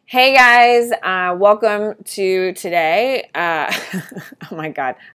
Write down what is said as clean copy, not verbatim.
Hey guys, welcome to today. Oh my God,